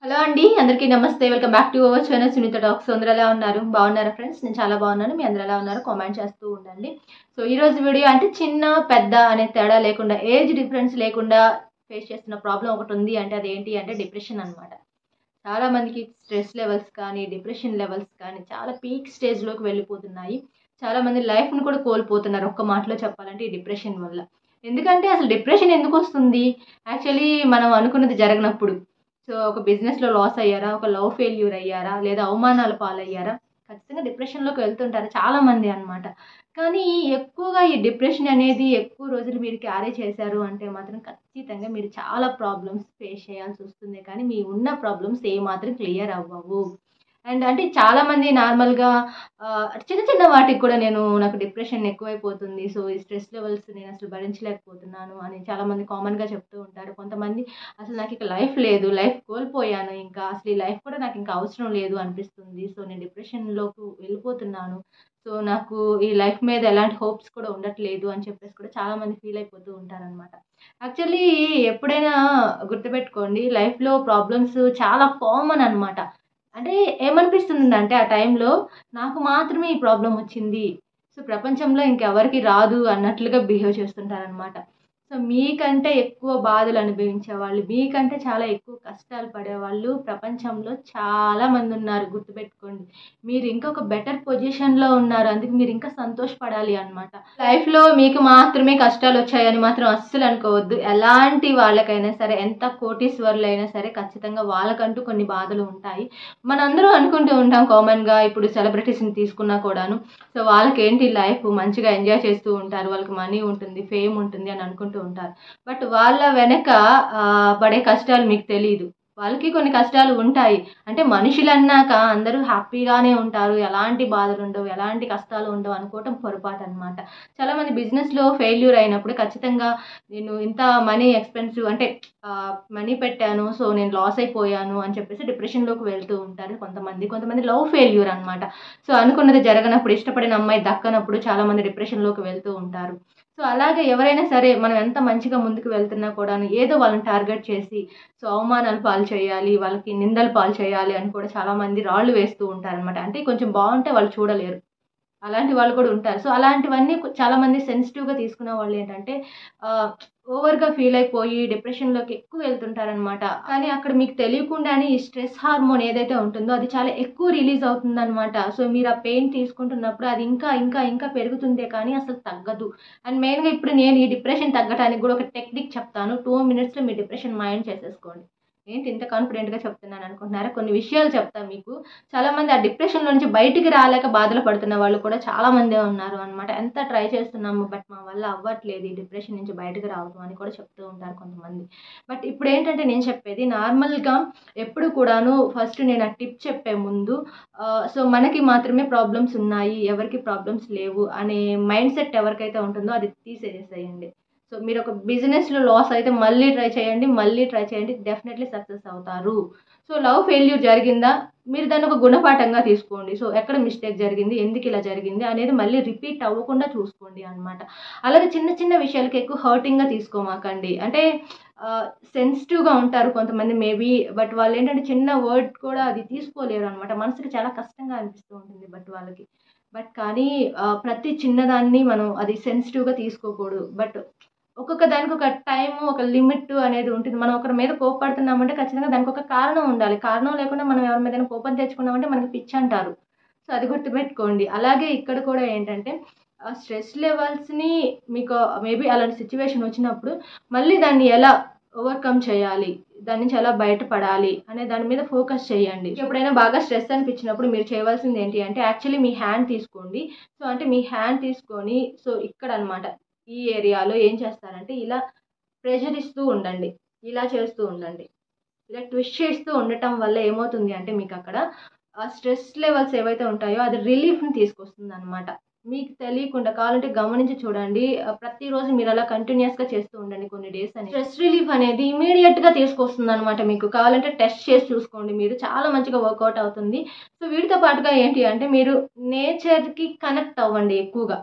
Hello అండి, అందరికీ నమస్తే. Welcome back to our channel Sunitha talks. అందరూ ఎలా ఉన్నారు? బాగున్నారా ఫ్రెండ్స్? నేను చాలా బాగున్నాను. మీ అందరూ ఎలా ఉన్నారు? కామెంట్ చేస్తూ ఉండండి. సో ఈ రోజు వీడియో అంటే చిన్న పెద్ద అనే తేడా లేకుండా, ఏజ్ డిఫరెన్స్ లేకుండా ఫేస్ చేస్తున్న ప్రాబ్లం ఒకటి ఉంది అంటే అదేంటి అంటే డిప్రెషన్ అనమాట. చాలా మందికి స్ట్రెస్ లెవెల్స్ కానీ డిప్రెషన్ లెవెల్స్ కానీ చాలా పీక్ స్టేజ్లోకి వెళ్ళిపోతున్నాయి. చాలా మంది లైఫ్ను కూడా కోల్పోతున్నారు ఒక్క మాటలో చెప్పాలంటే ఈ డిప్రెషన్ వల్ల. ఎందుకంటే అసలు డిప్రెషన్ ఎందుకు వస్తుంది? యాక్చువల్లీ మనం అనుకున్నది జరగనప్పుడు. సో ఒక బిజినెస్లో లాస్ అయ్యారా, ఒక లవ్ ఫెయిల్యూర్ అయ్యారా, లేదా అవమానాల పాలయ్యారా, ఖచ్చితంగా డిప్రెషన్లోకి వెళ్తుంటారు చాలామంది అనమాట. కానీ ఎక్కువగా ఈ డిప్రెషన్ అనేది ఎక్కువ రోజులు మీరు క్యారీ చేశారు అంటే మాత్రం ఖచ్చితంగా మీరు చాలా ప్రాబ్లమ్స్ ఫేస్ చేయాల్సి వస్తుంది. కానీ మీ ఉన్న ప్రాబ్లమ్స్ ఏమాత్రం క్లియర్ అవ్వవు. అండ్ అంటే చాలామంది నార్మల్గా చిన్న చిన్న వాటికి కూడా నాకు డిప్రెషన్ ఎక్కువైపోతుంది. సో ఈ స్ట్రెస్ లెవెల్స్ నేను అసలు భరించలేకపోతున్నాను అని చాలామంది కామన్గా చెప్తూ ఉంటారు. కొంతమంది అసలు నాకు ఇక లైఫ్ లేదు, లైఫ్ కోల్పోయాను, ఇంకా అసలు ఈ లైఫ్ కూడా నాకు ఇంకా అవసరం లేదు అనిపిస్తుంది. సో నేను డిప్రెషన్లోకి వెళ్ళిపోతున్నాను. సో నాకు ఈ లైఫ్ మీద ఎలాంటి హోప్స్ కూడా ఉండట్లేదు అని చెప్పేసి కూడా చాలామంది ఫీల్ అయిపోతూ ఉంటారనమాట. యాక్చువల్లీ ఎప్పుడైనా గుర్తుపెట్టుకోండి, లైఫ్లో ప్రాబ్లమ్స్ చాలా కామన్ అనమాట. అంటే ఏమనిపిస్తుందంటే ఆ టైంలో నాకు మాత్రమే ఈ ప్రాబ్లమ్ వచ్చింది. సో ప్రపంచంలో ఇంకెవరికీ రాదు అన్నట్లుగా బిహేవ్ చేస్తుంటారనమాట. సో మీకంటే ఎక్కువ బాధలు అనుభవించేవాళ్ళు, మీకంటే చాలా ఎక్కువ కష్టాలు పడేవాళ్ళు ప్రపంచంలో చాలా మంది ఉన్నారు. గుర్తుపెట్టుకోండి. మీరు ఇంకొక బెటర్ పొజిషన్‌లో ఉన్నారు. అందుకే మీరు ఇంకా సంతోషపడాలి అనమాట. లైఫ్‌లో మీకు మాత్రమే కష్టాలు వచ్చాయని మాత్రం అస్సలు అనుకోవద్దు. ఎలాంటి వాళ్ళకైనా సరే, ఎంత కోటీశ్వరులైనా సరే ఖచ్చితంగా వాళ్ళకంటూ కొన్ని బాధలు ఉంటాయి. మనందరం అనుకుంటూ ఉంటాం కామన్‌గా. ఇప్పుడు సెలబ్రిటీస్‌ని తీసుకున్నా కూడాను. సో వాళ్ళకేంటి లైఫ్ మంచిగా ఎంజాయ్ చేస్తూ ఉంటారు. వాళ్ళకి మనీ ఉంటుంది, ఫేమ్ ఉంటుంది అని అనుకుంటూ ఉంటారు. బట్ వాళ్ళ వెనక పడే కష్టాలు మీకు తెలీదు. వాళ్ళకి కొన్ని కష్టాలు ఉంటాయి. అంటే మనుషులన్నాక అందరూ హ్యాపీగానే ఉంటారు. ఎలాంటి బాధలుండవు, ఎలాంటి కష్టాలు ఉండవు అనుకోవటం పొరపాటనమాట. చాలామంది బిజినెస్‌లో ఫెయిల్యూర్ అయినప్పుడు ఖచ్చితంగా నేను ఇంత మనీ ఎక్స్‌పెన్సివ్ అంటే మనీ పెట్టాను. సో నేను లాస్ అయిపోయాను అని చెప్పేసి డిప్రెషన్‌లోకి వెళ్తూ ఉంటారు కొంతమంది. కొంతమంది లవ్ ఫెయిల్యూర్ అనమాట. సో అనుకున్నది జరగనప్పుడు, ఇష్టపడిన అమ్మాయి దక్కనప్పుడు చాలామంది డిప్రెషన్‌లోకి వెళ్తూ ఉంటారు. సో అలాగే ఎవరైనా సరే మనం ఎంత మంచిగా ముందుకు వెళ్తున్నా కూడాను ఏదో వాళ్ళని టార్గెట్ చేసి సో అవమానాల పాలు చేయాలి, వాళ్ళకి నిందల పాలు చేయాలి అని కూడా చాలామంది రాళ్ళు వేస్తూ ఉంటారనమాట. అంటే కొంచెం బాగుంటే వాళ్ళు చూడలేరు. అలాంటి వాళ్ళు కూడా ఉంటారు. సో అలాంటివన్నీ చాలామంది సెన్సిటివ్‌గా తీసుకున్న వాళ్ళేంటంటే ఆహ్, ఓవర్‌గా ఫీల్ అయిపోయి డిప్రెషన్‌లోకి ఎక్కువ వెళ్తుంటారనమాట. కానీ అక్కడ మీకు తెలియకుండానే ఈ స్ట్రెస్ హార్మోన్ ఏదైతే ఉంటుందో అది చాలా ఎక్కువ రిలీజ్ అవుతుందనమాట. సో మీరు ఆ పెయిన్ తీసుకుంటున్నప్పుడు అది ఇంకా, ఇంకా, ఇంకా పెరుగుతుందే కానీ అసలు తగ్గదు. అండ్ మెయిన్‌గా ఇప్పుడు నేను ఈ డిప్రెషన్ తగ్గటానికి కూడా ఒక టెక్నిక్ చెప్తాను. 2 మినిట్స్‌లో మీ డిప్రెషన్ మాయం చేసేసుకోండి. ఏంటి ఇంత కాన్ఫిడెంట్‌గా చెప్తున్నాను అనుకుంటున్నారా? కొన్ని విషయాలు చెప్తా మీకు. చాలామంది ఆ డిప్రెషన్‌లో నుంచి బయటికి రాలేక బాధలు పడుతున్న వాళ్ళు కూడా చాలా మందే ఉన్నారు అనమాట. ఎంత ట్రై చేస్తున్నాము బట్ మా వల్ల అవ్వట్లేదు ఈ డిప్రెషన్ నుంచి బయటకి రావడం అని కూడా చెప్తూ ఉంటారు కొంతమంది. బట్ ఇప్పుడేంటంటే నేను చెప్పేది నార్మల్‌గా ఎప్పుడు కూడాను ఫస్ట్ నేను ఆ టిప్ చెప్పే ముందు సో మనకి మాత్రమే ప్రాబ్లమ్స్ ఉన్నాయి, ఎవరికీ ప్రాబ్లమ్స్ లేవు అనే మైండ్ సెట్ ఎవరికైతే ఉంటుందో అది తీసేసేయండి. సో మీరొక బిజినెస్‌లో లాస్ అయితే మళ్ళీ ట్రై చేయండి, మళ్ళీ ట్రై చేయండి. డెఫినెట్‌లీ సక్సెస్ అవుతారు. సో లవ్ ఫెయిల్యూర్ జరిగిందా? మీరు దాన్ని ఒక గుణపాఠంగా తీసుకోండి. సో ఎక్కడ మిస్టేక్ జరిగింది? ఎందుకిలా జరిగింది? అనేది మళ్ళీ రిపీట్ అవ్వకుండా చూసుకోండి అనమాట. అలాగే చిన్న చిన్న విషయాలకి ఎక్కువ హర్టింగ్‌గా తీసుకోమాకండి. అంటే సెన్సిటివ్‌గా ఉంటారు కొంతమంది మేబీ. బట్ వాళ్ళేంటంటే చిన్న వర్డ్ కూడా అది తీసుకోలేరనమాట. మనసుకి చాలా కష్టంగా అనిపిస్తూ ఉంటుంది బట్ వాళ్ళకి. బట్ కానీ ప్రతి చిన్నదాన్ని మనం అది సెన్సిటివ్‌గా తీసుకోకూడదు. బట్ ఒక్కొక్క దానికి ఒక టైము, ఒక లిమిట్ అనేది ఉంటుంది. మనం ఒకరి మీద కోప్పడుతున్నామంటే ఖచ్చితంగా దానికొక కారణం ఉండాలి. కారణం లేకుండా మనం ఎవరి మీదైనా కోపం తెచ్చుకున్నామంటే మనకి పిచ్చంటారు. సో అది గుర్తుపెట్టుకోండి. అలాగే ఇక్కడ కూడా ఏంటంటే స్ట్రెస్ లెవెల్స్‌ని మీకు మేబీ అలాంటి సిట్యుయేషన్ వచ్చినప్పుడు మళ్ళీ దాన్ని ఎలా ఓవర్‌కమ్ చేయాలి? దాని నుంచి ఎలా బయటపడాలి? అనే దాని మీద ఫోకస్ చేయండి. ఎప్పుడైనా బాగా స్ట్రెస్ అనిపించినప్పుడు మీరు చేయవలసింది ఏంటి అంటే యాక్చువల్లీ మీ హ్యాండ్ తీసుకోండి. సో అంటే మీ హ్యాండ్ తీసుకొని సో ఇక్కడనమాట ఈ ఏరియాలో ఏం చేస్తారంటే ఇలా ప్రెషర్ ఇస్తూ ఉండండి. ఇలా చేస్తూ ఉండండి. ఇలా ట్విస్ట్ చేస్తూ ఉండటం వల్ల ఏమవుతుంది అంటే మీకక్కడ ఆ స్ట్రెస్ లెవెల్స్ ఏవైతే ఉంటాయో అది రిలీఫ్‌ని తీసుకొస్తుందనమాట. మీకు తెలియకుండా కావాలంటే గమనించి చూడండి. ప్రతిరోజు మీరలా కంటిన్యూయస్‌గా చేస్తూ ఉండండి కొన్ని డేస్ అని. స్ట్రెస్ రిలీఫ్ అనేది ఇమ్మీడియేట్‌గా తీసుకొస్తుందనమాట మీకు. కావాలంటే టెస్ట్ చేసి చూసుకోండి మీరు. చాలా మంచిగా వర్కౌట్ అవుతుంది. సో వీటితో పాటుగా ఏంటి అంటే మీరు నేచర్‌కి కనెక్ట్ అవ్వండి ఎక్కువగా.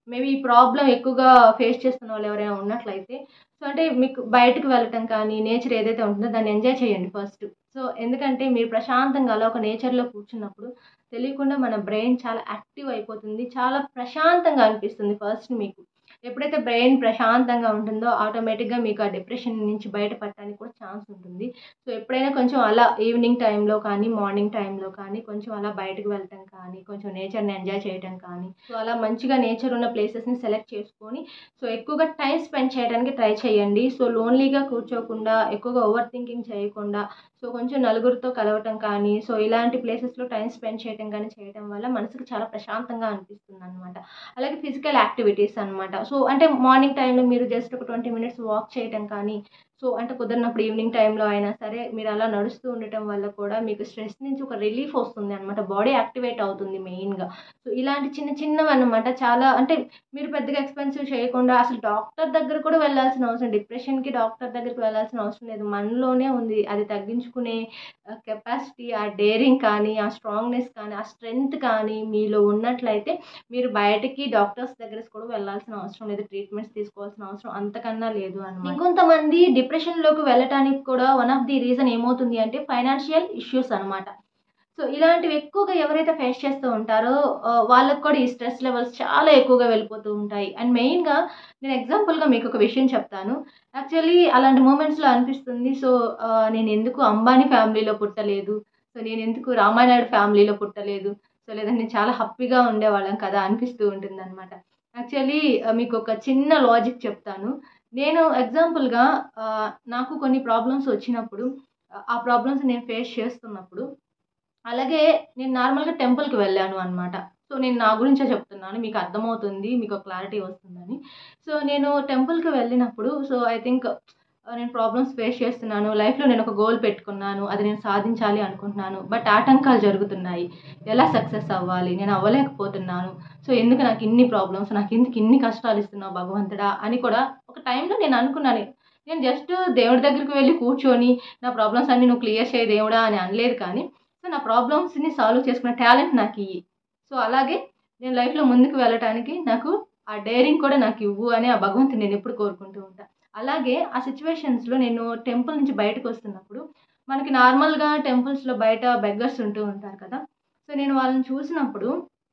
మేబీ ఈ ప్రాబ్లమ్ ఎక్కువగా ఫేస్ చేస్తున్న వాళ్ళు ఎవరైనా ఉన్నట్లయితే, సో అంటే మీకు బయటకు వెళ్ళటం కానీ, నేచర్ ఏదైతే ఉంటుందో దాన్ని ఎంజాయ్ చేయండి ఫస్ట్. సో ఎందుకంటే మీరు ప్రశాంతంగా అలా ఒక నేచర్‌లో కూర్చున్నప్పుడు తెలియకుండా మన బ్రెయిన్ చాలా యాక్టివ్ అయిపోతుంది. చాలా ప్రశాంతంగా అనిపిస్తుంది ఫస్ట్ మీకు. ఎప్పుడైతే బ్రెయిన్ ప్రశాంతంగా ఉంటుందో ఆటోమేటిక్‌గా మీకు ఆ డిప్రెషన్ నుంచి బయటపడటానికి కూడా ఛాన్స్ ఉంటుంది. సో ఎప్పుడైనా కొంచెం అలా ఈవినింగ్ టైంలో కానీ, మార్నింగ్ టైంలో కానీ కొంచెం అలా బయటకు వెళ్ళటం కానీ, కొంచెం నేచర్‌ని ఎంజాయ్ చేయటం కానీ, సో అలా మంచిగా నేచర్ ఉన్న ప్లేసెస్‌ని సెలెక్ట్ చేసుకొని, సో ఎక్కువగా టైమ్ స్పెండ్ చేయడానికి ట్రై చేయండి. సో లోన్లీగా కూర్చోకుండా, ఎక్కువగా ఓవర్ థింకింగ్ చేయకుండా, సో కొంచెం నలుగురితో కలవటం కానీ, సో ఇలాంటి ప్లేసెస్‌లో టైమ్ స్పెండ్ చేయటం కానీ చేయటం వల్ల మనసుకి చాలా ప్రశాంతంగా అనిపిస్తుందనమాట. అలాగే ఫిజికల్ యాక్టివిటీస్ అనమాట. సో అంటే మార్నింగ్ టైంలో మీరు జస్ట్ ఒక 20 మినిట్స్ వాక్ చేయటం కానీ, సో అంటే కుదిరినప్పుడు ఈవినింగ్ టైంలో అయినా సరే మీరు అలా నడుస్తూ ఉండటం వల్ల కూడా మీకు స్ట్రెస్ నుంచి ఒక రిలీఫ్ వస్తుంది అనమాట. బాడీ యాక్టివేట్ అవుతుంది మెయిన్‌గా. సో ఇలాంటి చిన్న చిన్నవన్నమాట. చాలా అంటే మీరు పెద్దగా ఎక్స్‌పెన్సివ్ చేయకుండా అసలు డాక్టర్ దగ్గర కూడా వెళ్ళాల్సిన అవసరం, డిప్రెషన్‌కి డాక్టర్ దగ్గరికి వెళ్ళాల్సిన అవసరం లేదు. మనలోనే ఉంది. అది తగ్గించుకునే కెపాసిటీ, ఆ డేరింగ్ కానీ, ఆ స్ట్రాంగ్‌నెస్ కానీ, ఆ స్ట్రెంగ్త్ కానీ మీలో ఉన్నట్లయితే మీరు బయటకి డాక్టర్స్ దగ్గరికి కూడా వెళ్ళాల్సిన అవసరం లేదు. ట్రీట్మెంట్స్ తీసుకోవాల్సిన అవసరం అంతకన్నా లేదు అన్నమాట. ఇంకొంతమంది డిప్రెషన్‌లోకి వెళ్ళటానికి కూడా వన్ ఆఫ్ ది రీజన్ ఏమవుతుంది అంటే ఫైనాన్షియల్ ఇష్యూస్ అనమాట. సో ఇలాంటివి ఎక్కువగా ఎవరైతే ఫేస్ చేస్తూ ఉంటారో వాళ్ళకి కూడా ఈ స్ట్రెస్ లెవెల్స్ చాలా ఎక్కువగా వెళ్ళిపోతూ ఉంటాయి. అండ్ మెయిన్‌గా నేను ఎగ్జాంపుల్‌గా మీకొక విషయం చెప్తాను. యాక్చువల్లీ అలాంటి మూమెంట్స్‌లో అనిపిస్తుంది. సో నేనెందుకు అంబానీ ఫ్యామిలీలో పుట్టలేదు. సో నేనెందుకు రామానాయుడు ఫ్యామిలీలో పుట్టలేదు. సో లేదంటే నేను చాలా హ్యాపీగా ఉండేవాళ్ళం కదా అనిపిస్తూ ఉంటుందనమాట. యాక్చువల్లీ మీకొక చిన్న లాజిక్ చెప్తాను. నేను ఎగ్జాంపుల్‌గా నాకు కొన్ని ప్రాబ్లమ్స్ వచ్చినప్పుడు, ఆ ప్రాబ్లమ్స్ నేను ఫేస్ చేస్తున్నప్పుడు అలాగే నేను నార్మల్‌గా టెంపుల్‌కి వెళ్ళాను అనమాట. సో, నేను నా గురించే చెప్తున్నాను. మీకు అర్థమవుతుంది. మీకు ఒక క్లారిటీ వస్తుందని. సో, నేను టెంపుల్‌కి వెళ్ళినప్పుడు సో, ఐ థింక్ నేను ప్రాబ్లమ్స్ ఫేస్ చేస్తున్నాను. లైఫ్‌లో నేను ఒక గోల్ పెట్టుకున్నాను. అది నేను సాధించాలి అనుకుంటున్నాను. బట్ ఆటంకాలు జరుగుతున్నాయి. ఎలా సక్సెస్ అవ్వాలి? నేను అవ్వలేకపోతున్నాను. సో, ఎందుకు నాకు ఇన్ని ప్రాబ్లమ్స్? నాకెందుకు ఇన్ని కష్టాలు ఇస్తున్నావు భగవంతుడా? అని కూడా ఒక టైంలో నేను అనుకున్నాను. నేను జస్ట్ దేవుడి దగ్గరికి వెళ్లి కూర్చొని నా ప్రాబ్లమ్స్ అన్నీ నువ్వు క్లియర్ చేయి దేవుడా అని అనలేదు కానీ సో, నా ప్రాబ్లమ్స్‌ని సాల్వ్ చేసుకునే టాలెంట్ నాకియ్యి. సో, అలాగే నేను లైఫ్‌లో ముందుకు వెళ్ళటానికి నాకు ఆ డేరింగ్ కూడా నాకివ్వు అని ఆ భగవంతుడిని నేనెప్పుడు కోరుకుంటూ ఉంటా. అలాగే ఆ సిట్యుయేషన్స్‌లో నేను టెంపుల్ నుంచి బయటకొస్తున్నప్పుడు, మనకి నార్మల్‌గా టెంపుల్స్‌లో బయట బెగ్గర్స్ ఉంటూ ఉంటారు కదా! సో, నేను వాళ్ళని చూసినప్పుడు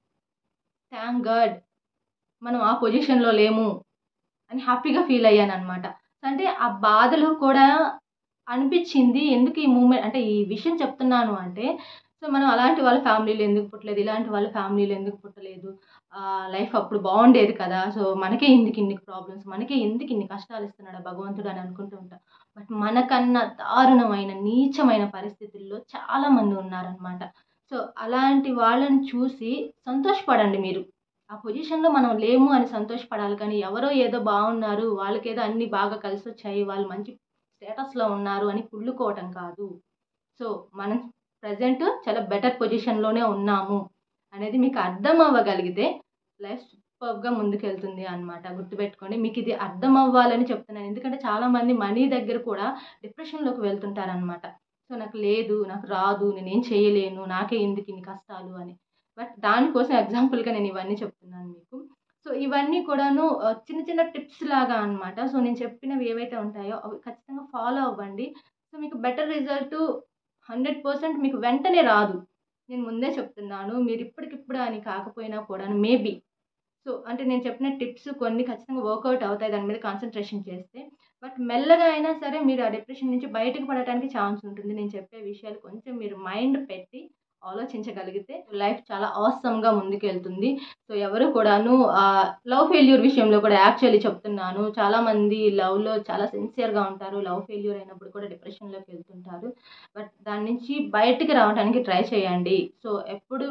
థాంక్ గాడ్ మనం ఆ పొజిషన్‌లో లేము అని హ్యాపీగా ఫీల్ అయ్యాననమాట. అంటే ఆ బాధలో కూడా అనిపిచ్చింది. ఎందుకు ఈ అంటే ఈ విషయం చెప్తున్నాను అంటే, సో, మనం అలాంటి వాళ్ళ ఫ్యామిలీలో ఎందుకు పుట్టలేదు, ఇలాంటి వాళ్ళ ఫ్యామిలీలో ఎందుకు పుట్టలేదు, లైఫ్ అప్పుడు బావుండేది కదా! సో, మనకే ఎందుకు ఇన్ని ప్రాబ్లమ్స్, మనకే ఎందుకు ఇన్ని కష్టాలిస్తున్నాడు ఆ భగవంతుడు అని అనుకుంటూ ఉంటాం. బట్ మనకన్నా దారుణమైన, నీచమైన పరిస్థితుల్లో చాలామంది ఉన్నారనమాట. సో, అలాంటి వాళ్ళని చూసి సంతోషపడండి మీరు. ఆ పొజిషన్‌లో మనం లేము అని సంతోషపడాలి కానీ, ఎవరో ఏదో బావున్నారు, వాళ్ళకేదో అన్నీ బాగా కలిసొచ్చాయి, వాళ్ళు మంచి స్టేటస్‌లో ఉన్నారు అని కుళ్ళుకోవటం కాదు. సో, మనం ప్రెజెంట్ చాలా బెటర్ పొజిషన్‌లోనే ఉన్నాము అనేది మీకు అర్థం అవ్వగలిగితే లైఫ్ సూపర్బ్‌గా ముందుకెళ్తుంది అన్నమాట. గుర్తుపెట్టుకోండి. మీకిది అర్థం అవ్వాలని చెప్తున్నాను. ఎందుకంటే చాలామంది మనీ దగ్గర కూడా డిప్రెషన్‌లోకి వెళ్తుంటారనమాట. సో, నాకు లేదు, నాకు రాదు, నేనేం చేయలేను, నాకే ఎందుకిన్ని కష్టాలు అని. బట్ దానికోసం ఎగ్జాంపుల్‌గా నేను ఇవన్నీ చెప్తున్నాను మీకు. సో, ఇవన్నీ కూడాను చిన్న చిన్న టిప్స్ లాగా అన్నమాట. సో, నేను చెప్పినవి ఏవైతే ఉంటాయో అవి ఖచ్చితంగా ఫాలో అవ్వండి. సో, మీకు బెటర్ రిజల్ట్ 100% మీకు వెంటనే రాదు. నేను ముందే చెప్తున్నాను. మీరు ఇప్పటికిప్పుడు అని కాకపోయినా కూడాను మేబీ సో, అంటే నేను చెప్పిన టిప్స్ కొన్ని ఖచ్చితంగా వర్కౌట్ అవుతాయి దాని మీద కాన్సంట్రేషన్ చేస్తే. బట్ మెల్లగా అయినా సరే మీరు ఆ డిప్రెషన్ నుంచి బయటకు పడటానికి ఛాన్స్ ఉంటుంది. నేను చెప్పే విషయాలు కొంచెం మీరు మైండ్ పెట్టి ఆలోచించగలిగితే లైఫ్ చాలా ఆసమ్‌గా ముందుకెళ్తుంది. సో, ఎవరు కూడాను లవ్ ఫెయిల్యూర్ విషయంలో కూడా యాక్చువల్లీ చెప్తున్నాను. చాలామంది లవ్‌లో చాలా సిన్సియర్‌గా ఉంటారు. లవ్ ఫెయిల్యూర్ అయినప్పుడు కూడా డిప్రెషన్‌లోకి వెళ్తుంటారు. బట్ దాని నుంచి బయటికి రావడానికి ట్రై చేయండి. సో, ఎప్పుడు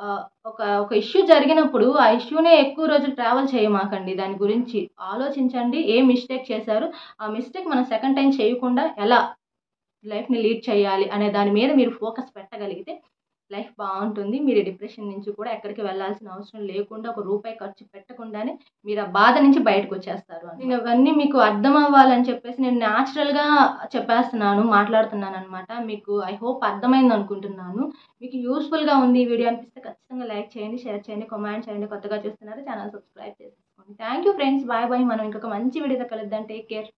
ఒక ఇష్యూ జరిగినప్పుడు ఆ ఇష్యూనే ఎక్కువ రోజులు ట్రావెల్ చేయమాకండి. దాని గురించి ఆలోచించండి. ఏ మిస్టేక్ చేశారు? ఆ మిస్టేక్ మనం సెకండ్ టైమ్ చేయకుండా ఎలా లైఫ్‌ని లీడ్ చేయాలి అనే దాని మీద మీరు ఫోకస్ పెట్టగలిగితే లైఫ్ బావుంటుంది. మీరు డిప్రెషన్ నుంచి కూడా ఎక్కడికి వెళ్ళాల్సిన అవసరం లేకుండా ఒక రూపాయి ఖర్చు పెట్టకుండానే మీరు ఆ బాధ నుంచి బయటకొచ్చేస్తారు అని. నేను అవన్నీ మీకు అర్థం అవ్వాలని చెప్పేసి నేను న్యాచురల్‌గా చెప్పేస్తున్నాను, మాట్లాడుతున్నాననమాట. మీకు ఐ హోప్ అర్థమైందనుకుంటున్నాను. మీకు యూజ్‌ఫుల్‌గా ఉంది ఈ వీడియో అనిపిస్తే ఖచ్చితంగా లైక్ చేయండి, షేర్ చేయండి, కామెంట్ చేయండి. కొత్తగా చూస్తున్నారు ఛానల్ సబ్స్క్రైబ్ చేసుకోండి. చేసుకోండి. Thank you friends. Bye bye. మనం ఇంకొక మంచి వీడియోతో కలుద్దాం. Take care.